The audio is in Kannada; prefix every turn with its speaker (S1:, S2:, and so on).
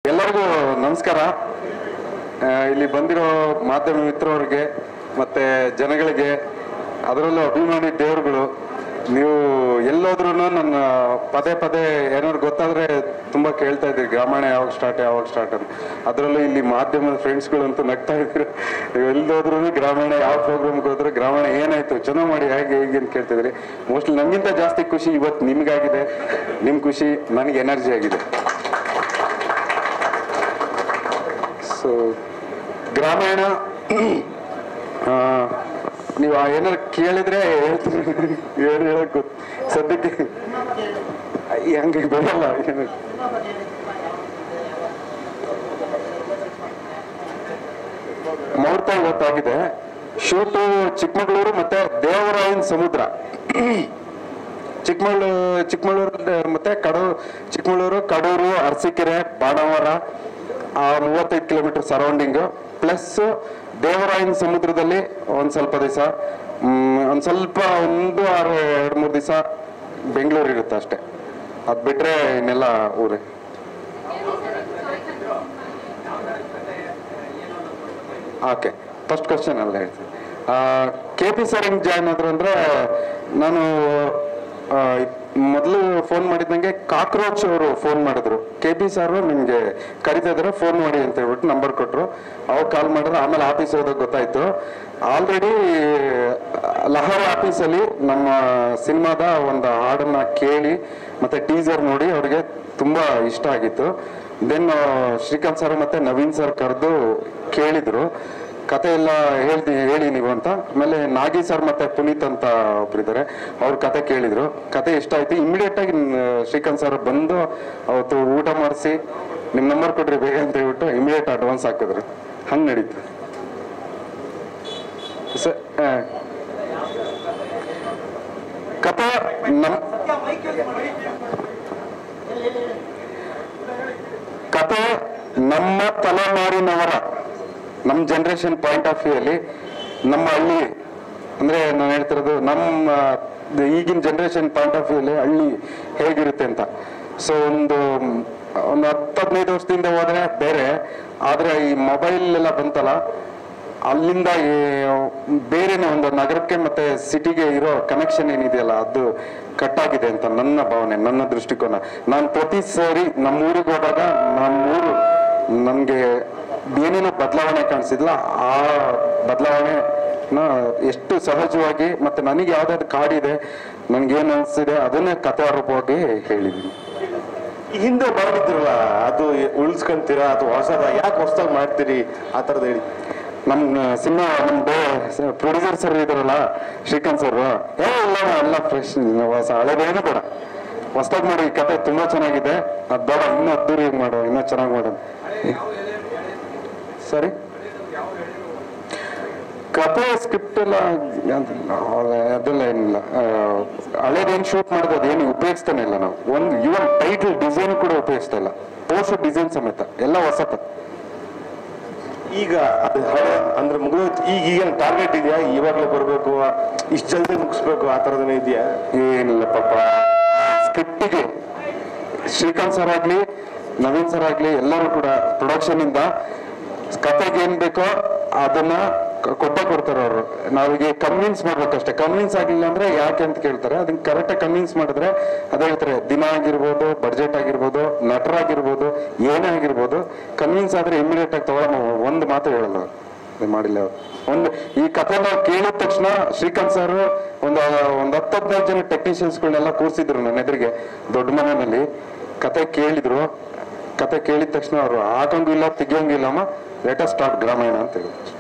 S1: ಎಲ್ಲರಿಗೂ ನಮಸ್ಕಾರ. ಇಲ್ಲಿ ಬಂದಿರೋ ಮಾಧ್ಯಮ ಮಿತ್ರರಿಗೆ ಮತ್ತೆ ಜನಗಳಿಗೆ, ಅದರಲ್ಲೂ ಅಭಿಮಾನಿ ದೇವರುಗಳು, ನೀವು ಎಲ್ಲೋದ್ರೂ ನನ್ನ ಪದೇ ಪದೇ ಏನಾದ್ರು ಗೊತ್ತಾದ್ರೆ ತುಂಬಾ ಕೇಳ್ತಾ ಇದ್ದೀರಿ, ಗ್ರಾಮಾಯಣ ಯಾವಾಗ ಸ್ಟಾರ್ಟ್ ಅಂತ. ಅದರಲ್ಲೂ ಇಲ್ಲಿ ಮಾಧ್ಯಮದ ಫ್ರೆಂಡ್ಸ್ಗಳಂತೂ ನಗ್ತಾ ಇದ್ರು, ಎಲ್ಲೋದ್ರೂ ಗ್ರಾಮಾಯಣ ಯಾವ ಪ್ರೋಗ್ರಾಮ್ಗೆ ಹೋದ್ರೆ ಗ್ರಾಮಾಯಣ ಏನಾಯ್ತು ಚೆನ್ನಾಗಿ ಮಾಡಿ ಹೇಗೆ ಅಂತ ಕೇಳ್ತಿದ್ರಿ. ಮೋಸ್ಟ್ಲಿ ನಮಗಿಂತ ಜಾಸ್ತಿ ಖುಷಿ ಇವತ್ತು ನಿಮ್ಗಾಗಿದೆ, ನಿಮ್ಮ ಖುಷಿ ನನಗೆ ಎನರ್ಜಿ ಆಗಿದೆ. ಸೊ ಗ್ರಾಮಾಯಣ ನೀವು ಏನಾರು ಕೇಳಿದ್ರೆ ಹೇಳ್ತೀನಿ, ಹೇಳಕ್ ಗೊತ್ತು. ಸದ್ಯಕ್ಕೆ ಹಂಗೆ ಬರಲ್ಲ. ಮುಹೂರ್ತ ಇವತ್ತಾಗಿದೆ. ಶೂಟು ಚಿಕ್ಕಮಗಳೂರು ಮತ್ತೆ ದೇವರಾಯನ ಸಮುದ್ರ. ಚಿಕ್ಕಮಗಳೂರು ಮತ್ತೆ Chikkamagaluru, Kadur, Arsikere, Banavara 35 kilometre surrounding, plus Devarayana ಸಮುದ್ರದಲ್ಲಿ ಒಂದ್ ಸ್ವಲ್ಪ ದಿವಸ, ಒಂದ್ ಸ್ವಲ್ಪ 2-3 ದಿವಸ ಬೆಂಗಳೂರು ಇರುತ್ತೆ ಅಷ್ಟೇ. ಅದ್ ಬಿಟ್ರೆ ಇನ್ನೆಲ್ಲ ಊರೇ. ಓಕೆ, ಫಸ್ಟ್ ಕ್ವಶನ್ ಅಲ್ಲ ಹೇಳ್ತೀನಿ. KP ಸರ್ ಹೆಂಗ್ ಜಾಯ್ನ್ ಆದ್ರು ಅಂದ್ರೆ, ನಾನು ಮೊದಲು ಫೋನ್ ಮಾಡಿದಂಗೆ ಕಾಕ್ರೋಚ್ ಅವರು ಫೋನ್ ಮಾಡಿದ್ರು. KP ಸರ್ ನಿಮ್ಗೆ ಕರಿತಾ ಇದ್ರೆ ಫೋನ್ ಮಾಡಿ ಅಂತ ಹೇಳ್ಬಿಟ್ಟು ನಂಬರ್ ಕೊಟ್ರು. ಅವಾಗ ಕಾಲ್ ಮಾಡಿದ್ರೆ ಆಮೇಲೆ ಆಫೀಸ್ ಹೋದಾಗ ಗೊತ್ತಾಯ್ತು. ಆಲ್ರೆಡಿ ಲಹರ್ ಆಫೀಸಲ್ಲಿ ನಮ್ಮ ಸಿನಿಮಾದ ಒಂದು ಹಾಡನ್ನ ಕೇಳಿ ಮತ್ತೆ ಟೀಸರ್ ನೋಡಿ ಅವ್ರಿಗೆ ತುಂಬಾ ಇಷ್ಟ ಆಗಿತ್ತು. ದೆನ್ ಶ್ರೀಕಾಂತ್ ಸರ್ ಮತ್ತೆ ನವೀನ್ ಸರ್ ಕರೆದು ಕೇಳಿದ್ರು, ಕತೆ ಎಲ್ಲ ಹೇಳಿ ನೀವು ಅಂತ. ಆಮೇಲೆ ನಾಗಿ ಸರ್ ಮತ್ತೆ ಪುನೀತ್ ಅಂತ ಒಬ್ರಿದ್ದಾರೆ, ಅವ್ರ ಕತೆ ಕೇಳಿದ್ರು. ಕತೆ ಇಷ್ಟ ಆಯ್ತು. ಇಮಿಡಿಯೇಟ್ ಆಗಿ ಶ್ರೀಕಾಂತ್ ಸರ್ ಬಂದು ಅವತ್ತು ಊಟ ಮಾಡಿಸಿ ನಿಮ್ ನಂಬರ್ ಕೊಡ್ರಿ ಬೇಗ ಅಂತ ಹೇಳ್ಬಿಟ್ಟು ಇಮಿಡಿಯೇಟ್ ಅಡ್ವಾನ್ಸ್ ಹಾಕಿದ್ರು. ಹಂಗ್ ನಡೀತು. ಕತೆ ನಮ್ಮ ತಲೆಮಾರಿನವರ, ನಮ್ಮ ಜನರೇಷನ್ ಪಾಯಿಂಟ್ ಆಫ್ ವ್ಯೂ ಅಲ್ಲಿ, ನಮ್ಮ ಹಳ್ಳಿ ಅಂದ್ರೆ ನಾನು ಹೇಳ್ತಿರೋದು ನಮ್ಮ ಈಗಿನ ಜನರೇಷನ್ ಪಾಯಿಂಟ್ ಆಫ್ ವ್ಯೂ ಅಲ್ಲಿ ಹಳ್ಳಿ ಹೇಗಿರುತ್ತೆ ಅಂತ. ಸೊ ಒಂದು 10-15 ವರ್ಷದಿಂದ ಹೋದ್ರೆ ಬೇರೆ, ಆದ್ರೆ ಈ ಮೊಬೈಲ್ ಎಲ್ಲ ಬಂತಲ್ಲ, ಅಲ್ಲಿಂದ ಬೇರೆನೆ ಒಂದು ನಗರಕ್ಕೆ ಮತ್ತೆ ಸಿಟಿಗೆ ಇರೋ ಕನೆಕ್ಷನ್ ಏನಿದೆಯಲ್ಲ ಅದು ಕಟ್ ಆಗಿದೆ ಅಂತ ನನ್ನ ಭಾವನೆ, ನನ್ನ ದೃಷ್ಟಿಕೋನ. ನಾನು ಪ್ರತಿ ಸಾರಿ ನಮ್ಮೂರಿಗೆ ಹೋದಾಗ ನಮ್ಮೂರು ನನ್ಗೆ ಏನೇನೋ ಬದಲಾವಣೆ ಕಾಣಿಸಿದ್ಲ, ಆ ಬದಲಾವಣೆನ ಎಷ್ಟು ಸಹಜವಾಗಿ ಮತ್ತೆ ನನಗೆ ಯಾವ್ದಾದ್ರು ಕಾಡಿದೆ, ನನ್ಗೇನು ಅನ್ಸಿದೆ ಅದನ್ನೇ ಕಥೆ ರೂಪವಾಗಿ ಹೇಳಿದೀನಿ.
S2: ಹಿಂದೆ ಮಾಡಿದ್ರಲ್ಲ ಅದು ಉಳಿಸ್ಕೊಂತೀರಾ ಅಥವಾ ಯಾಕೆ ಹೊಸದಾಗಿ ಮಾಡ್ತೀರಿ ಆ ಥರದ್ದು ಹೇಳಿ.
S1: ನಮ್ಮ ಸಿನಿಮಾ ಪ್ರೊಡ್ಯೂಸರ್ ಸರ್ ಇದಾರಲ್ಲ ಶ್ರೀಕಾಂತ್ ಸರ್, ಎಲ್ಲ ಫ್ರೆಶ್ ಹೊಸ ಹಳೇದೇನು ಬೇಡ, ಹೊಸದಾಗಿ ಮಾಡಿ. ಕತೆ ತುಂಬಾ ಚೆನ್ನಾಗಿದೆ, ಅದ್ ಬೇಡ, ಇನ್ನೂ ಅದ್ದೂರಿ ಮಾಡೋ, ಇನ್ನೂ ಚೆನ್ನಾಗಿ ಮಾಡೋದು. ಸರಿ, ಕತೆ ಸ್ಕ್ರಿಪ್ಟ್ ಎಲ್ಲ ಅದೆಲ್ಲ ಏನಿಲ್ಲ. ಹಳೇದೇನು ಶೂಟ್ ಮಾಡೋದು ಅದೇನು ಉಪಯೋಗಿಸ್ತಾನೆ ಇಲ್ಲ ನಾವು. ಒಂದು ಇವನ್ ಟೈಟಲ್ ಡಿಸೈನ್ ಕೂಡ ಉಪಯೋಗಿಸ್ತಾ ಇಲ್ಲ, ಪೋಸ್ಟರ್ ಡಿಸೈನ್ ಸಮೇತ ಎಲ್ಲ ಹೊಸತ.
S2: ಈಗ ಅದು ಹಳೆ ಅಂದ್ರೆ ಮುಗಿದೋಯ್ತು. ಈಗ ಟಾರ್ಗೆಟ್ ಇದೆಯಾ, ಇವಾಗಲೇ ಬರಬೇಕು, ಇಷ್ಟು ಜಲ್ದಿ ಮುಗಿಸ್ಬೇಕು, ಆ ಥರದನ್ನ ಇದೆಯಾ?
S1: ಏನಿಲ್ಲ ಪಾಪ. ಸ್ಕ್ರಿಪ್ಟಿಗೆ ಶ್ರೀಕಾಂತ್ ಸರ್ ಆಗ್ಲಿ, ನವೀನ್ ಸರ್ ಆಗ್ಲಿ, ಎಲ್ಲರೂ ಕೂಡ ಪ್ರೊಡಕ್ಷನ್ ಇಂದ ಕತೆಗೆ ಏನ್ ಬೇಕೋ ಅದನ್ನ ಕೊಡ್ತಾರೆ ಅವರು. ನಾವಿಗೆ ಕನ್ವಿನ್ಸ್ ಮಾಡ್ಬೇಕಷ್ಟೇ. ಕನ್ವಿನ್ಸ್ ಆಗಿಲ್ಲ ಅಂದ್ರೆ ಯಾಕೆ ಅಂತ ಕೇಳ್ತಾರೆ. ಅದನ್ನ ಕರೆಕ್ಟಾಗಿ ಕನ್ವಿನ್ಸ್ ಮಾಡಿದ್ರೆ ಅದೇ ಹೇಳ್ತಾರೆ, ದಿನ ಆಗಿರ್ಬೋದು, ಬಡ್ಜೆಟ್ ಆಗಿರ್ಬೋದು, ನಟರಾಗಿರ್ಬೋದು, ಏನೇ ಆಗಿರ್ಬೋದು, ಕನ್ವಿನ್ಸ್ ಆದ್ರೆ ಇಮಿಡಿಯೇಟ್ ಆಗಿ ತಗೊಳ್ಳೋ ಒಂದು ಮಾತು ಹೇಳಲ್ಲ ಮಾಡಿಲ್ಲ. ಈ ಕಥೆನ ಕೇಳಿದ ತಕ್ಷಣ ಶ್ರೀಕಾಂತ್ ಸರ್ ಒಂದು 10-15 ಜನ ಟೆಕ್ನಿಷಿಯನ್ಸ್ಗಳನ್ನೆಲ್ಲ ಕೂರಿಸಿದ್ರು ನನ್ನ ಎದುರಿಗೆ ದೊಡ್ಡ ಮನೆಯಲ್ಲಿ. ಕತೆ ಕೇಳಿದ್ರು. ಕತೆ ಕೇಳಿದ ತಕ್ಷಣ ಅವರು ಹಾಕಂಗಿಲ್ಲ, ತೆಗಿಯಂಗಿಲ್ಲಮ್ಮ, ಲೆಟ್ ಅಸ್ ಸ್ಟಾರ್ಟ್ ಗ್ರಾಮಾಯಣ ಅಂತ ಹೇಳಿದ್ರು.